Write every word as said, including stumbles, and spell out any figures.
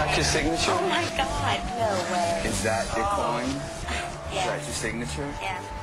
that your signature? Oh my God, no way. Is that your coin? Yeah. Is that your signature? Yeah.